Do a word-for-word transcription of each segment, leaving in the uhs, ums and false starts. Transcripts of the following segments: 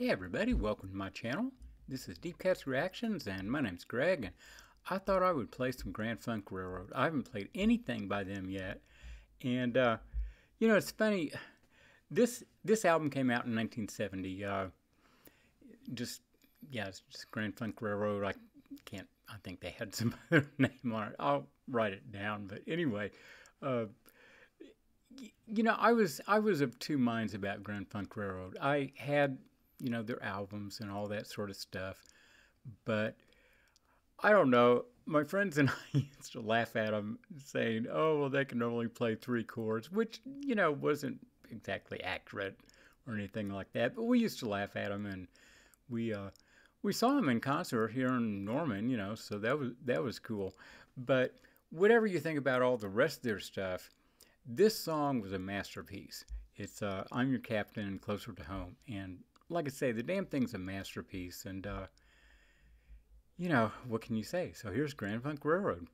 Hey everybody, welcome to my channel. This is Deep Cuts Reactions and my name's Greg, and I thought I would play some Grand Funk Railroad. I haven't played anything by them yet, and uh, you know, it's funny, this this album came out in nineteen seventy. Uh, just yeah, it's just Grand Funk Railroad. I can't, I think they had some other name on it. I'll write it down, but anyway, uh, you know, I was I was of two minds about Grand Funk Railroad. I had, you know, their albums and all that sort of stuff, but I don't know. My friends and I used to laugh at them, saying, "Oh, well, they can only play three chords," which, you know, wasn't exactly accurate or anything like that. But we used to laugh at them, and we uh, we saw them in concert here in Norman, you know, so that was that was cool. But whatever you think about all the rest of their stuff, this song was a masterpiece. It's uh, "I'm Your Captain, Closer to Home," and like I say, the damn thing's a masterpiece, and uh, you know, what can you say? So here's Grand Funk Railroad.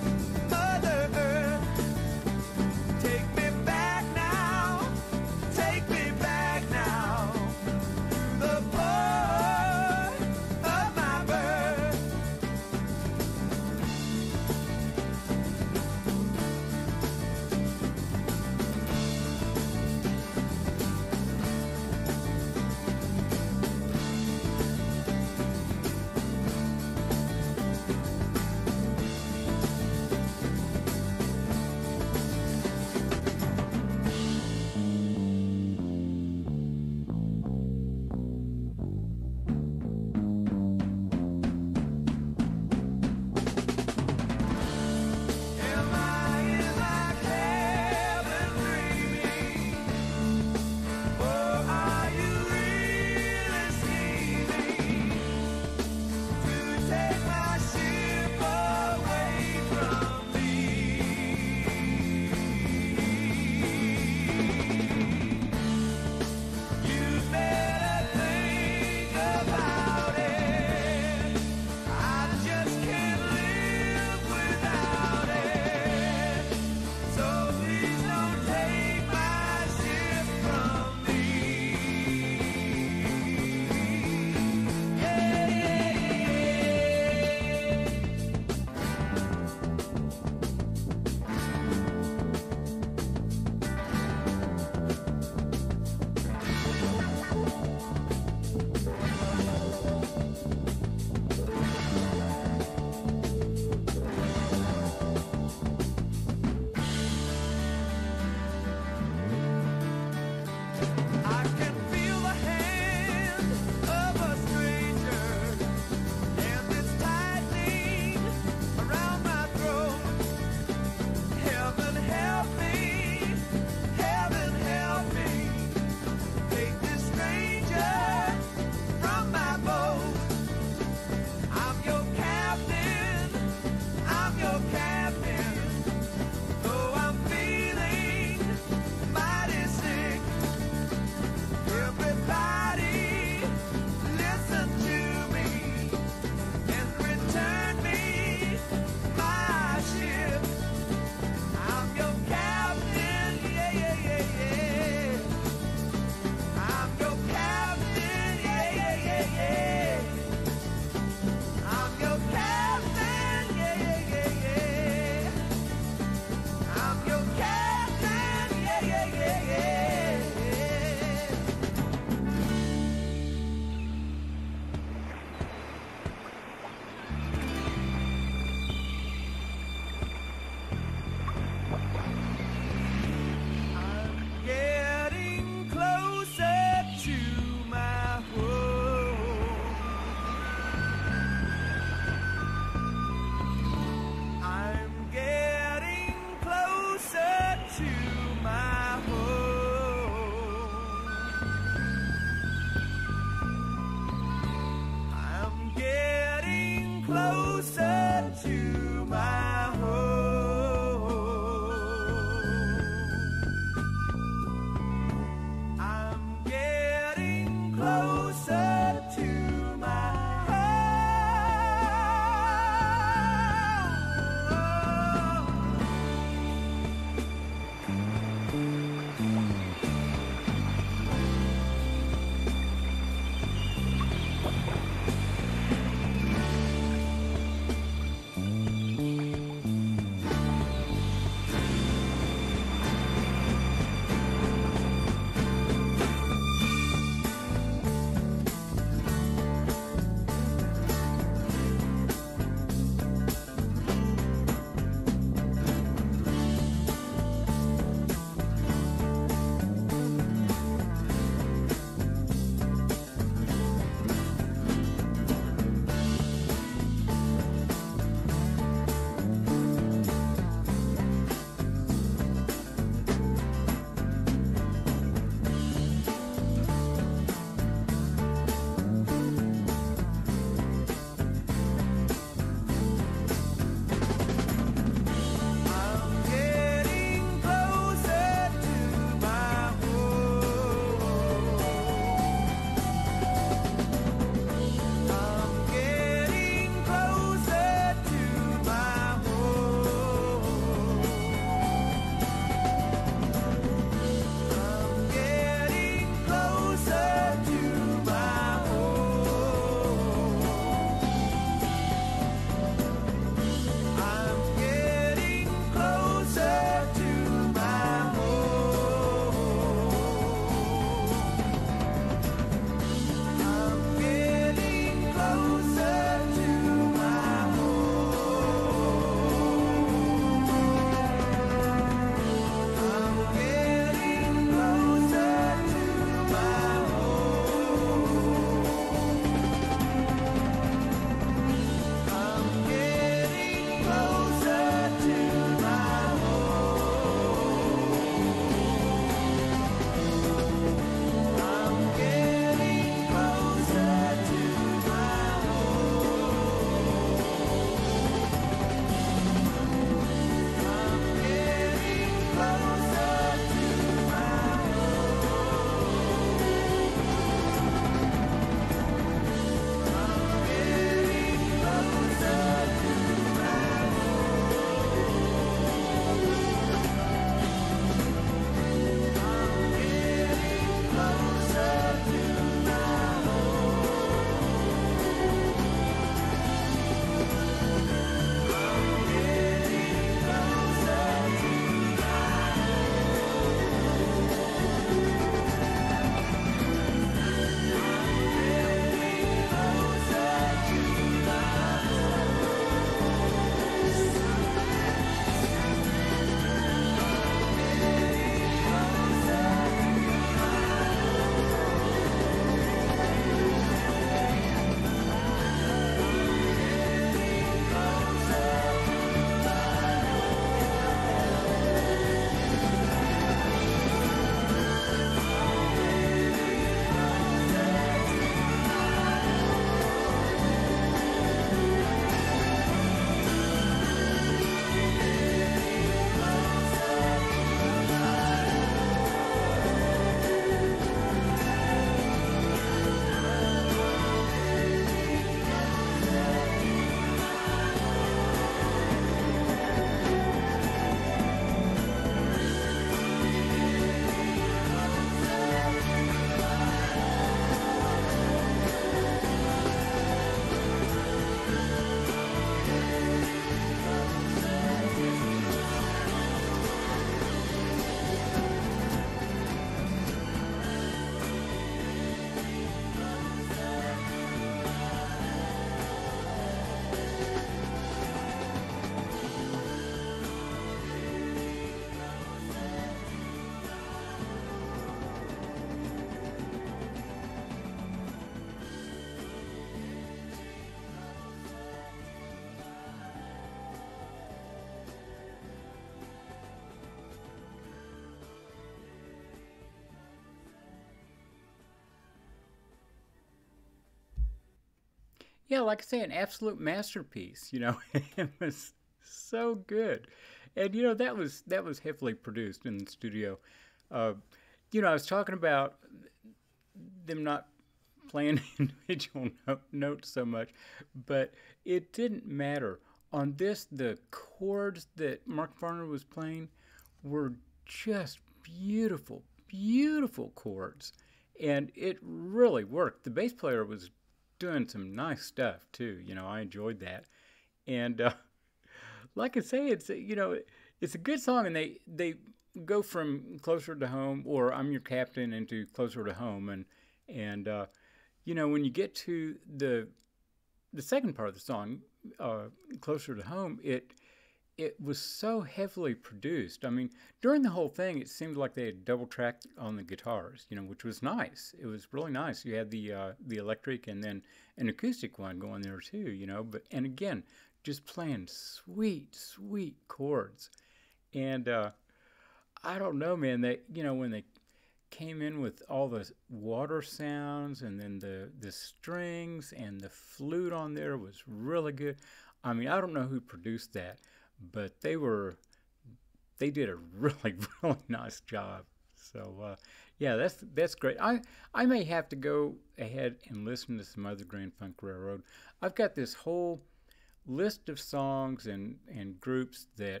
Yeah, like I say, an absolute masterpiece. You know, it was so good, and you know that was that was heavily produced in the studio. Uh, you know, I was talking about them not playing individual no- notes so much, but it didn't matter. On this, the chords that Mark Farner was playing were just beautiful, beautiful chords, and it really worked. The bass player was doing some nice stuff too. You know, I enjoyed that, and uh, like I say, it's you know, it's a good song, and they they go from Closer to Home or I'm Your Captain into Closer to Home, and and uh, you know, when you get to the the second part of the song, uh, Closer to Home, it it was so heavily produced. I mean, during the whole thing, it seemed like they had double tracked on the guitars, you know, which was nice. It was really nice. You had the uh, the electric and then an acoustic one going there too, you know. But and again, just playing sweet, sweet chords. And uh, I don't know, man. They, you know, when they came in with all the water sounds and then the the strings and the flute on there was really good. I mean, I don't know who produced that, but they were they did a really really nice job. So uh, yeah, that's that's great. I I may have to go ahead and listen to some other Grand Funk Railroad. I've got this whole list of songs and and groups that,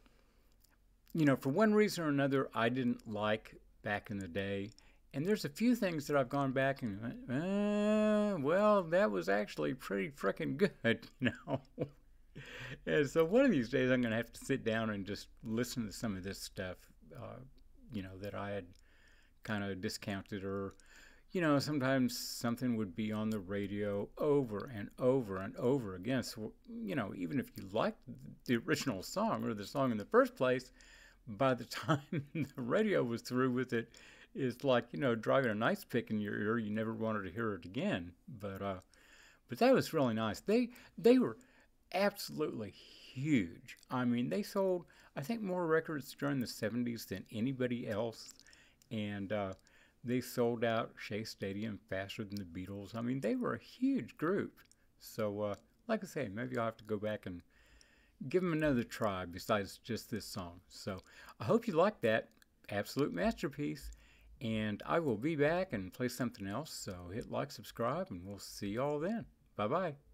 you know, for one reason or another, I didn't like back in the day. And there's a few things that I've gone back and went, uh, well, that was actually pretty freaking good, you know. And so one of these days, I'm going to have to sit down and just listen to some of this stuff, uh, you know, that I had kind of discounted, or, you know, sometimes something would be on the radio over and over and over again. So, you know, even if you liked the original song or the song in the first place, by the time the radio was through with it, it's like, you know, driving a nice pick in your ear. You never wanted to hear it again. But uh, but that was really nice. They they were absolutely huge. I mean, they sold, I think, more records during the seventies than anybody else, and uh, they sold out Shea Stadium faster than the Beatles. I mean, they were a huge group. So, uh, like I say, maybe I'll have to go back and give them another try besides just this song. So I hope you like that absolute masterpiece, and I will be back and play something else. So hit like, subscribe, and we'll see y'all then. Bye bye.